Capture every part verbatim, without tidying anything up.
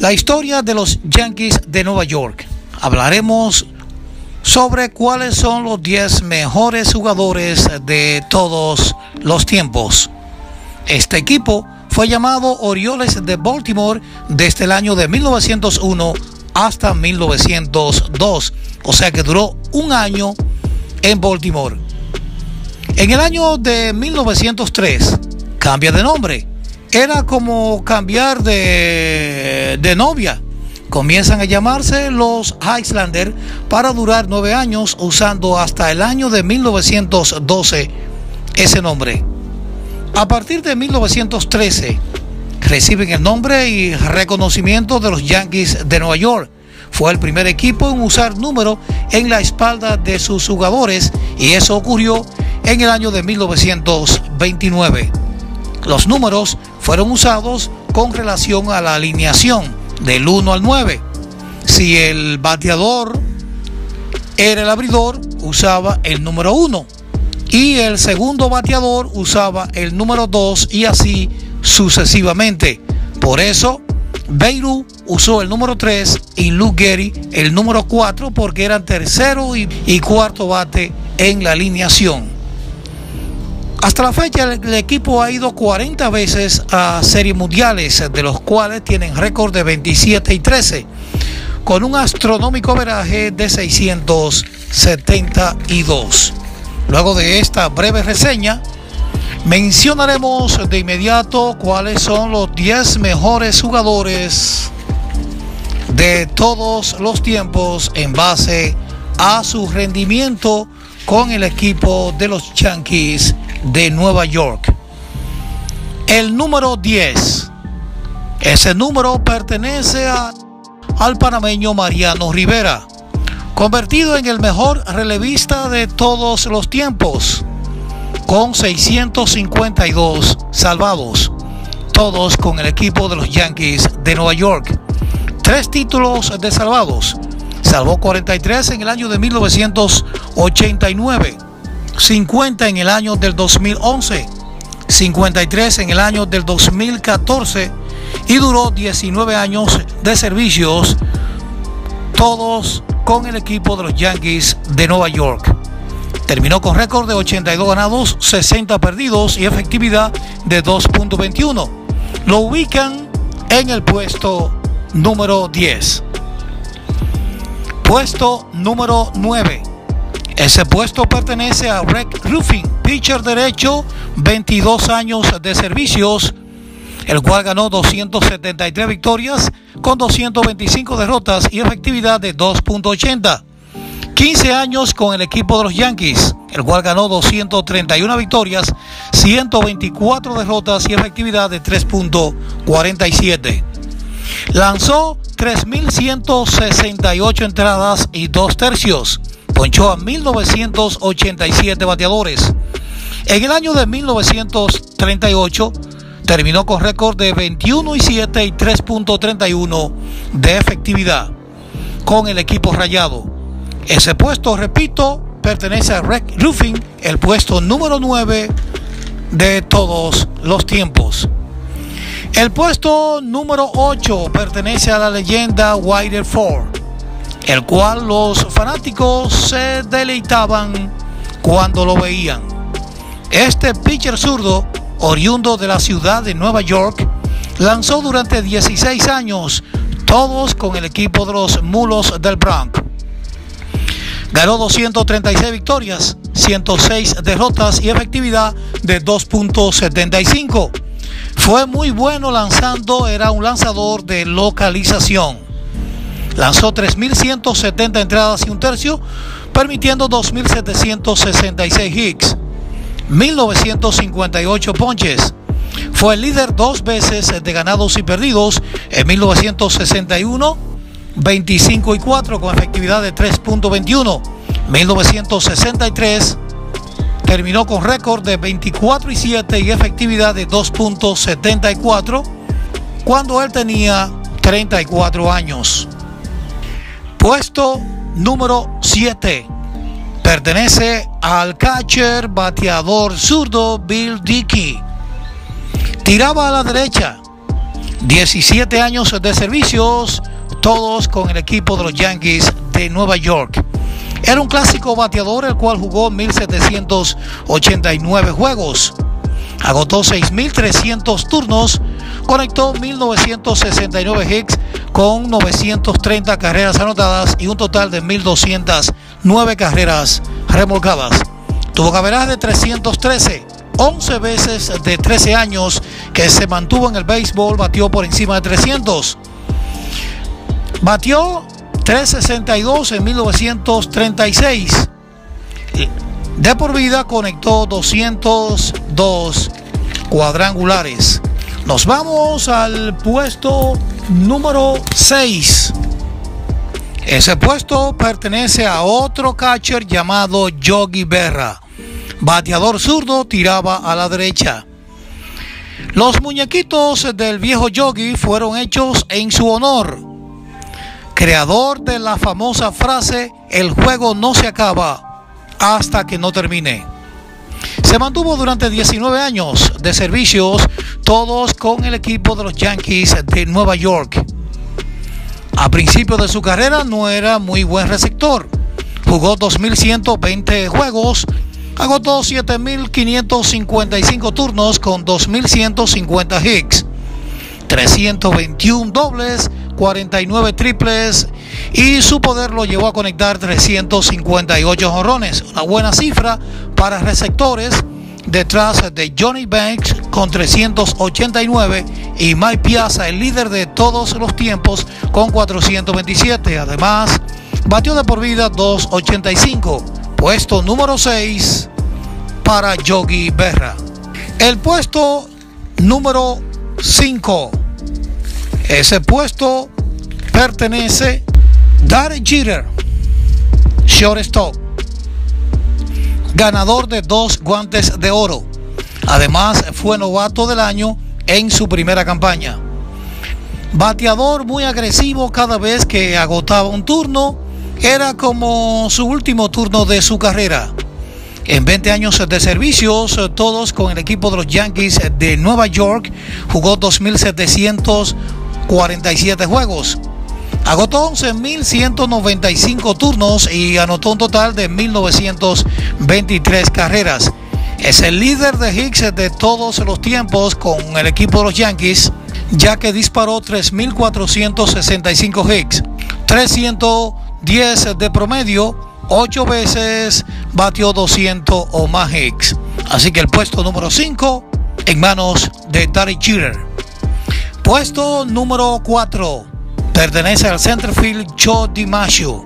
La historia de los Yankees de Nueva York. Hablaremos sobre cuáles son los diez mejores jugadores de todos los tiempos. Este equipo fue llamado Orioles de Baltimore desde el año de mil novecientos uno hasta mil novecientos dos, o sea que duró un año en Baltimore. En el año de mil novecientos tres cambia de nombre. Era como cambiar de, de novia. Comienzan a llamarse los Highlanders para durar nueve años, usando hasta el año de mil novecientos doce ese nombre. A partir de mil novecientos trece reciben el nombre y reconocimiento de los Yankees de Nueva York. Fue el primer equipo en usar número en la espalda de sus jugadores, y eso ocurrió en el año de mil novecientos veintinueve. Los números fueron usados con relación a la alineación del uno al nueve. Si el bateador era el abridor, usaba el número uno, y el segundo bateador usaba el número dos, y así sucesivamente. Por eso Babe Ruth usó el número tres y Lou Gehrig el número cuatro, porque eran tercero y, y cuarto bate en la alineación. Hasta la fecha el equipo ha ido cuarenta veces a series mundiales, de los cuales tienen récord de veintisiete y trece, con un astronómico averaje de seiscientos setenta y dos. Luego de esta breve reseña, mencionaremos de inmediato cuáles son los diez mejores jugadores de todos los tiempos en base a su rendimiento con el equipo de los Yankees de Nueva York. El número diez. Ese número pertenece a, al panameño Mariano Rivera, convertido en el mejor relevista de todos los tiempos, con seiscientos cincuenta y dos salvados, todos con el equipo de los Yankees de Nueva York. Tres títulos de salvados. Salvó cuarenta y tres en el año de mil novecientos ochenta y nueve, cincuenta en el año del dos mil once, cincuenta y tres en el año del dos mil catorce, y duró diecinueve años de servicios, todos con el equipo de los Yankees de Nueva York. Terminó con récord de ochenta y dos ganados, sesenta perdidos y efectividad de dos punto veintiuno. Lo ubican en el puesto número diez. Puesto número nueve. Ese puesto pertenece a Rick Ruffin, pitcher derecho, veintidós años de servicios, el cual ganó doscientas setenta y tres victorias con doscientas veinticinco derrotas y efectividad de dos punto ochenta. quince años con el equipo de los Yankees, el cual ganó doscientas treinta y una victorias, ciento veinticuatro derrotas y efectividad de tres punto cuarenta y siete. Lanzó tres mil ciento sesenta y ocho entradas y dos tercios. Ponchó a mil novecientos ochenta y siete bateadores. En el año de mil novecientos treinta y ocho terminó con récord de veintiuno y siete y tres punto treinta y uno de efectividad con el equipo rayado. Ese puesto, repito, pertenece a Rick Ruffin, el puesto número nueve de todos los tiempos. El puesto número ocho pertenece a la leyenda Wilder Ford, el cual los fanáticos se deleitaban cuando lo veían. Este pitcher zurdo, oriundo de la ciudad de Nueva York, lanzó durante dieciséis años, todos con el equipo de los Mulos del Bronx. Ganó doscientas treinta y seis victorias, ciento seis derrotas y efectividad de dos punto setenta y cinco. Fue muy bueno lanzando, era un lanzador de localización. Lanzó tres mil ciento setenta entradas y un tercio, permitiendo dos mil setecientos sesenta y seis hits, mil novecientos cincuenta y ocho ponches. Fue el líder dos veces de ganados y perdidos en mil novecientos sesenta y uno, veinticinco y cuatro con efectividad de tres punto veintiuno. mil novecientos sesenta y tres terminó con récord de veinticuatro y siete y efectividad de dos punto setenta y cuatro cuando él tenía treinta y cuatro años. Puesto número siete. Pertenece al catcher bateador zurdo Bill Dickey. Tiraba a la derecha, diecisiete años de servicios, todos con el equipo de los Yankees de Nueva York. Era un clásico bateador, el cual jugó mil setecientos ochenta y nueve juegos. Agotó seis mil trescientos turnos, conectó mil novecientos sesenta y nueve hits con novecientas treinta carreras anotadas y un total de mil doscientas nueve carreras remolcadas. Tuvo averaje de trescientos trece, once veces de trece años que se mantuvo en el béisbol, batió por encima de trescientos. Batió trescientos sesenta y dos en mil novecientos treinta y seis. De por vida conectó doscientos dos cuadrangulares. Nos vamos al puesto número seis. Ese puesto pertenece a otro catcher llamado Yogi Berra. Bateador zurdo, tiraba a la derecha. Los muñequitos del viejo Yogi fueron hechos en su honor. Creador de la famosa frase, el juego no se acaba hasta que no termine. Se mantuvo durante diecinueve años de servicios, todos con el equipo de los Yankees de Nueva York. A principio de su carrera no era muy buen receptor. Jugó dos mil ciento veinte juegos, agotó siete mil quinientos cincuenta y cinco turnos con dos mil ciento cincuenta hits, trescientos veintiuno dobles, cuarenta y nueve triples, y su poder lo llevó a conectar trescientos cincuenta y ocho jonrones, una buena cifra para receptores, detrás de Johnny Banks con trescientos ochenta y nueve y Mike Piazza, el líder de todos los tiempos, con cuatrocientos veintisiete. Además, batió de por vida doscientos ochenta y cinco. Puesto número seis para Yogi Berra. El puesto número cinco. Ese puesto pertenece a Derek Jeter, shortstop, ganador de dos guantes de oro. Además, fue novato del año en su primera campaña. Bateador muy agresivo cada vez que agotaba un turno. Era como su último turno de su carrera. En veinte años de servicios, todos con el equipo de los Yankees de Nueva York, jugó dos mil setecientos cuarenta y siete juegos. Agotó once mil ciento noventa y cinco turnos y anotó un total de mil novecientas veintitrés carreras. Es el líder de hits de todos los tiempos con el equipo de los Yankees, ya que disparó tres mil cuatrocientos sesenta y cinco hits, trescientos diez de promedio, ocho veces batió doscientos o más hits. Así que el puesto número cinco en manos de Derek Jeter. Puesto número cuatro pertenece al centerfield Joe DiMaggio.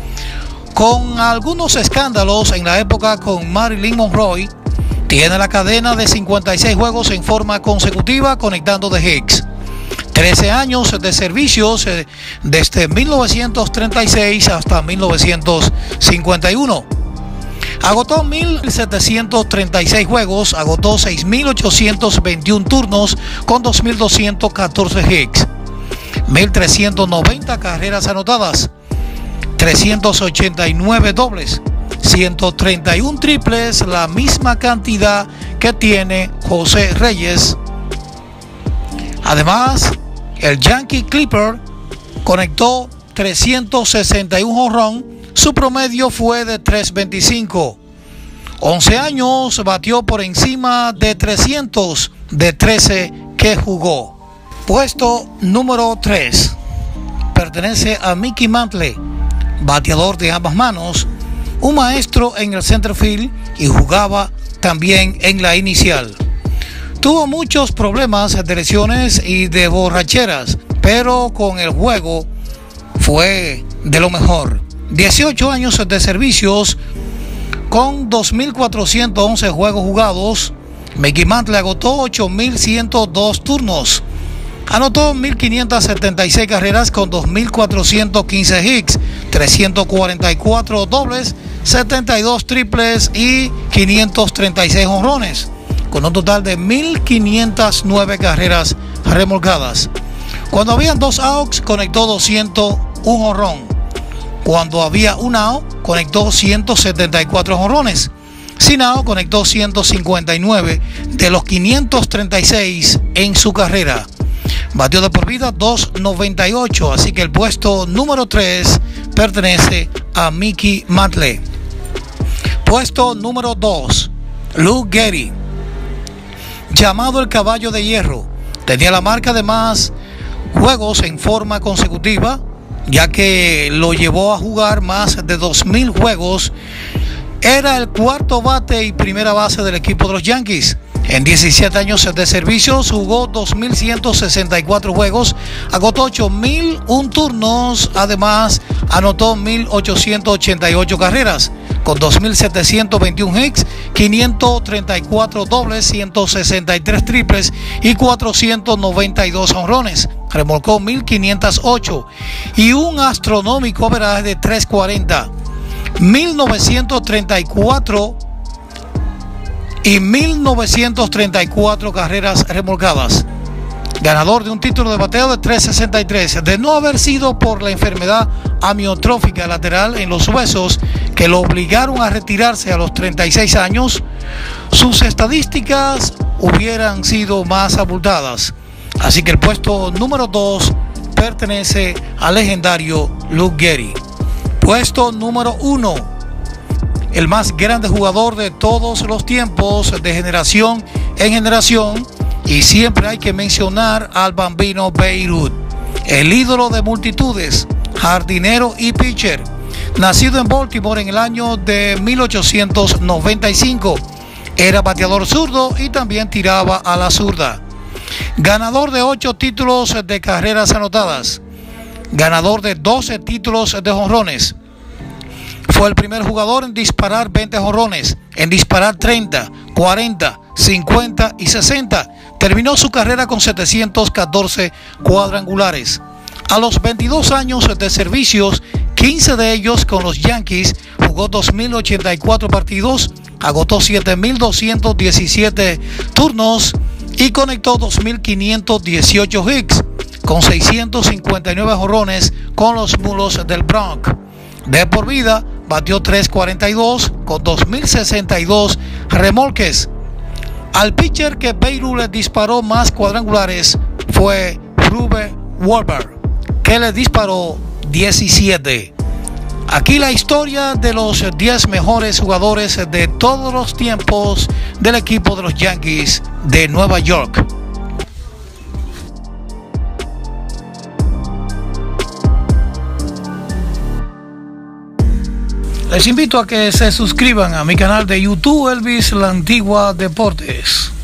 Con algunos escándalos en la época con Marilyn Monroe, tiene la cadena de cincuenta y seis juegos en forma consecutiva conectando de hits. trece años de servicios eh, desde mil novecientos treinta y seis hasta mil novecientos cincuenta y uno. Agotó mil setecientos treinta y seis juegos, agotó seis mil ochocientos veintiuno turnos con dos mil doscientos catorce hits, mil trescientas noventa carreras anotadas, trescientos ochenta y nueve dobles, ciento treinta y uno triples, la misma cantidad que tiene José Reyes. Además, el Yankee Clipper conectó trescientos sesenta y uno jonrón, su promedio fue de tres veinticinco. once años, batió por encima de trescientos de trece que jugó. Puesto número tres pertenece a Mickey Mantle, bateador de ambas manos, un maestro en el centerfield y jugaba también en la inicial. Tuvo muchos problemas de lesiones y de borracheras, pero con el juego fue de lo mejor. dieciocho años de servicios con dos mil cuatrocientos once juegos jugados. Mickey Mantle agotó ocho mil ciento dos turnos. Anotó mil quinientas setenta y seis carreras con dos mil cuatrocientos quince hits, trescientos cuarenta y cuatro dobles, setenta y dos triples y quinientos treinta y seis jonrones, con un total de mil quinientas nueve carreras remolcadas. Cuando habían dos outs, conectó doscientos uno jonrón. Cuando había un out, conectó ciento setenta y cuatro jonrones. Sin out, conectó ciento cincuenta y nueve de los quinientos treinta y seis en su carrera. batió de por vida dos noventa y ocho, así que el puesto número tres pertenece a Mickey Mantle. Puesto número dos, Luke Gehrig, llamado el caballo de hierro, tenía la marca de más juegos en forma consecutiva, ya que lo llevó a jugar más de dos mil juegos. Era el cuarto bate y primera base del equipo de los Yankees. En diecisiete años de servicios jugó dos mil ciento sesenta y cuatro juegos, agotó ocho mil uno turnos, además anotó mil ochocientas ochenta y ocho carreras, con dos mil setecientos veintiuno hits, quinientos treinta y cuatro dobles, ciento sesenta y tres triples y cuatrocientos noventa y dos jonrones. Remolcó mil quinientos ocho y un astronómico average de tres cuarenta, mil novecientos treinta y cuatro y mil novecientos treinta y cuatro carreras remolcadas. Ganador de un título de bateo de tres sesenta y tres, de no haber sido por la enfermedad amiotrófica lateral en los huesos que lo obligaron a retirarse a los treinta y seis años, sus estadísticas hubieran sido más abultadas. Así que el puesto número dos pertenece al legendario Luke Gehrig. Puesto número uno, el más grande jugador de todos los tiempos, de generación en generación, y siempre hay que mencionar al bambino Babe Ruth, el ídolo de multitudes, jardinero y pitcher. Nacido en Baltimore en el año de mil ochocientos noventa y cinco, era bateador zurdo y también tiraba a la zurda. Ganador de ocho títulos de carreras anotadas, ganador de doce títulos de jonrones. Fue el primer jugador en disparar veinte jonrones, en disparar treinta, cuarenta, cincuenta y sesenta. Terminó su carrera con setecientos catorce cuadrangulares. A los veintidós años de servicios, quince de ellos con los Yankees, jugó dos mil ochenta y cuatro partidos, agotó siete mil doscientos diecisiete turnos y conectó dos mil quinientos dieciocho hits, con seiscientos cincuenta y nueve jonrones con los Mulos del Bronx. De por vida, batió tres cuarenta y dos con dos mil sesenta y dos remolques. Al pitcher que Babe Ruth le disparó más cuadrangulares fue Rube Wahlberg, que le disparó diecisiete. Aquí la historia de los diez mejores jugadores de todos los tiempos del equipo de los Yankees de Nueva York. Les invito a que se suscriban a mi canal de YouTube Elvis La Antigua Deportes.